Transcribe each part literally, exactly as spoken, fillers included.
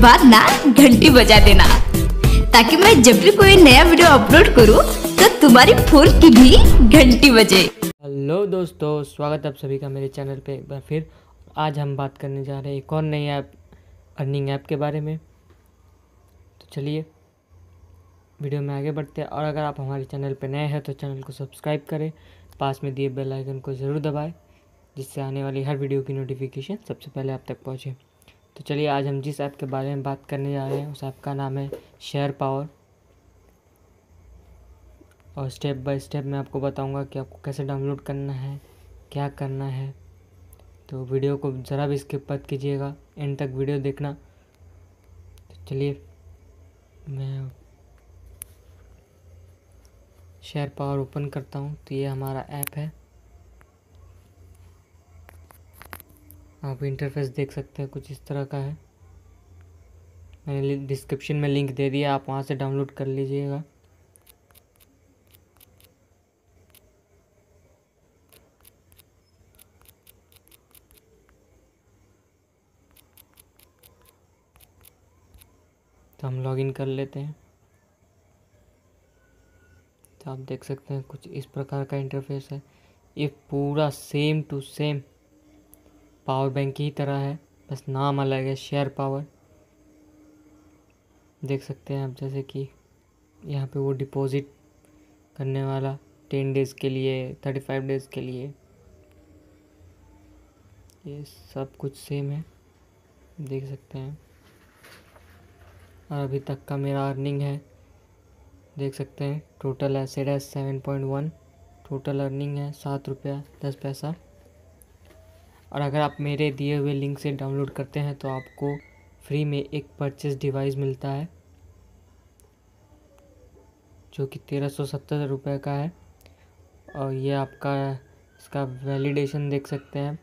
बाद ना घंटी बजा देना, ताकि मैं जब भी कोई नया वीडियो अपलोड करूं तो तुम्हारी फोन की भी घंटी बजे। हेलो दोस्तों, स्वागत है आप सभी का मेरे चैनल पे एक बार फिर। आज हम बात करने जा रहे हैं एक और नई ऐप, अर्निंग ऐप के बारे में। तो चलिए वीडियो में आगे बढ़ते हैं। और अगर आप हमारे चैनल पे नए हैं तो चैनल को सब्सक्राइब करें, पास में दिए बेल आइकन को ज़रूर दबाएं, जिससे आने वाली हर वीडियो की नोटिफिकेशन सबसे पहले आप तक पहुँचे। तो चलिए आज हम जिस ऐप के बारे में बात करने जा रहे हैं उस ऐप का नाम है शेयर पावर। और स्टेप बाय स्टेप मैं आपको बताऊंगा कि आपको कैसे डाउनलोड करना है, क्या करना है। तो वीडियो को ज़रा भी स्किप मत कीजिएगा, एंड तक वीडियो देखना। तो चलिए मैं शेयर पावर ओपन करता हूँ। तो ये हमारा ऐप है, आप इंटरफेस देख सकते हैं, कुछ इस तरह का है। मैंने डिस्क्रिप्शन में लिंक दे दिया, आप वहाँ से डाउनलोड कर लीजिएगा। तो हम लॉगिन कर लेते हैं। तो आप देख सकते हैं कुछ इस प्रकार का इंटरफेस है। ये पूरा same to same power bank की ही तरह है, बस नाम अलग है, शेयर पावर। देख सकते हैं आप, जैसे कि यहाँ पे वो डिपॉजिट करने वाला टेन डेज़ के लिए, थर्टी फाइव डेज़ के लिए, ये सब कुछ सेम है, देख सकते हैं। और अभी तक का मेरा अर्निंग है, देख सकते हैं। टोटल एसेट है seven point one, total earning है सात रुपया दस पैसा। और अगर आप मेरे दिए हुए लिंक से डाउनलोड करते हैं तो आपको फ्री में एक परचेस डिवाइस मिलता है, जो कि तेरह सौ सत्तर रुपये का है। और ये आपका इसका वैलिडेशन देख सकते हैं,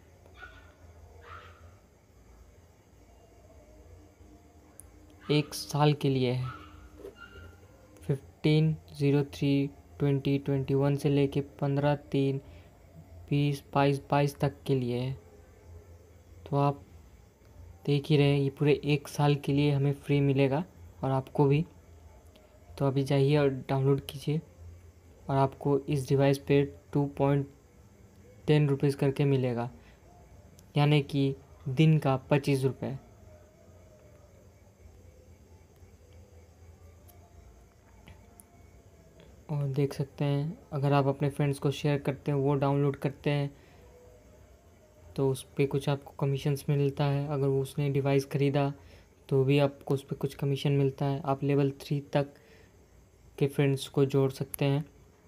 एक साल के लिए है। Fifteen zero three twenty twenty one से लेके पंद्रह तीन बीस बाईस बाईस तक के लिए है। तो आप देख ही रहे हैं, ये पूरे एक साल के लिए हमें फ्री मिलेगा और आपको भी। तो अभी जाइए और डाउनलोड कीजिए, और आपको इस डिवाइस पे टू पॉइंट टेन रुपीज़ करके मिलेगा, यानी कि दिन का पच्चीस रुपये। और देख सकते हैं, अगर आप अपने फ्रेंड्स को शेयर करते हैं, वो डाउनलोड करते हैं, तो उस पर कुछ आपको कमीशंस मिलता है। अगर वो उसने डिवाइस ख़रीदा तो भी आपको उस पर कुछ कमीशन मिलता है। आप लेवल थ्री तक के फ्रेंड्स को जोड़ सकते हैं।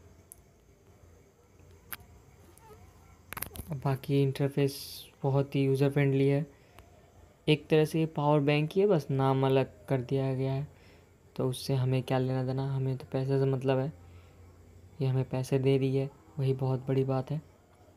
बाकी इंटरफेस बहुत ही यूज़र फ्रेंडली है। एक तरह से ये पावर बैंक ही है, बस नाम अलग कर दिया गया है। तो उससे हमें क्या लेना देना, हमें तो पैसे से मतलब है। ये हमें पैसे दे रही है, वही बहुत बड़ी बात है।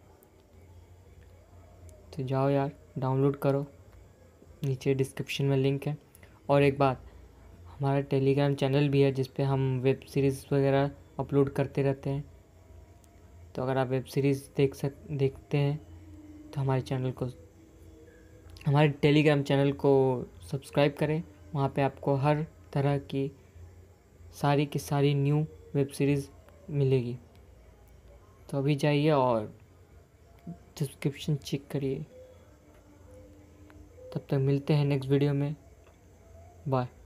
तो जाओ यार, डाउनलोड करो, नीचे डिस्क्रिप्शन में लिंक है। और एक बात, हमारा टेलीग्राम चैनल भी है, जिस पे हम वेब सीरीज़ वगैरह अपलोड करते रहते हैं। तो अगर आप वेब सीरीज़ देख सक देखते हैं तो हमारे चैनल को, हमारे टेलीग्राम चैनल को सब्सक्राइब करें। वहाँ पे आपको हर तरह की सारी की सारी न्यू वेब सीरीज़ मिलेगी। तो अभी जाइए और डिस्क्रिप्शन चेक करिए। तब तक मिलते हैं नेक्स्ट वीडियो में, बाय।